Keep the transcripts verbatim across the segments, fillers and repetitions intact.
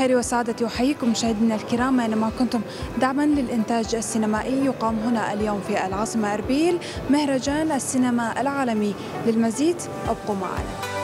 بالخير والسعادة، أحييكم مشاهدينا الكرام أينما كنتم. دعما للإنتاج السينمائي يقام هنا اليوم في العاصمة أربيل مهرجان السينما العالمي. للمزيد ابقوا معنا.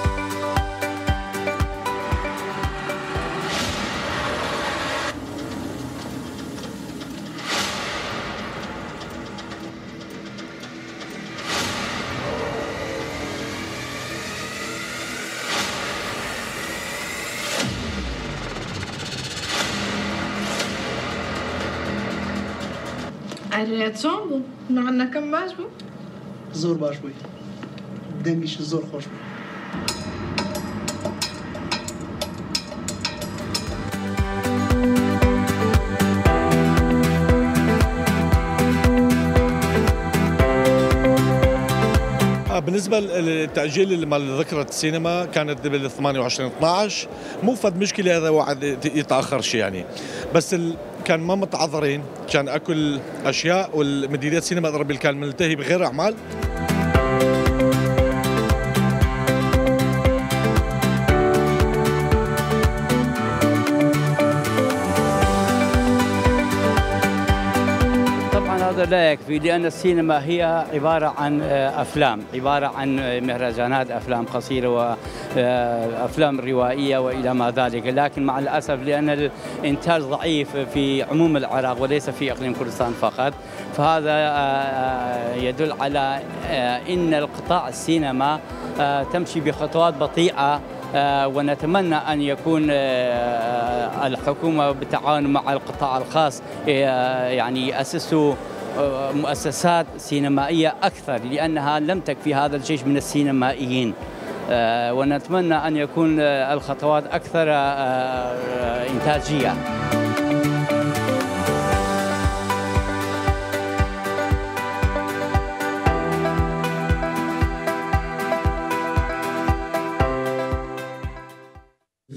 عريت صعبو معنا كم باش بو؟ زور باش بوي دنگیش زور خوش بوي. بالنسبه للتاجيل مال ذكرى السينما كانت بال ثمانية وعشرين اثنعش، مو فد مشكله هذا واحد يتاخر شيء يعني، بس ال... كان ما متعذرين، كان اكل اشياء والمديريه السينما اربيل كان ملتهي بغير اعمال. هذا لا يكفي، لأن السينما هي عبارة عن أفلام، عبارة عن مهرجانات أفلام قصيرة وأفلام روائية وإلى ما ذلك، لكن مع الأسف لأن الإنتاج ضعيف في عموم العراق وليس في إقليم كردستان فقط، فهذا يدل على أن القطاع السينما تمشي بخطوات بطيئة، ونتمنى أن يكون الحكومة بالتعاون مع القطاع الخاص يعني يأسسوا مؤسسات سينمائية أكثر، لأنها لم تكفي هذا الجيش من السينمائيين، ونتمنى أن يكون الخطوات أكثر إنتاجية.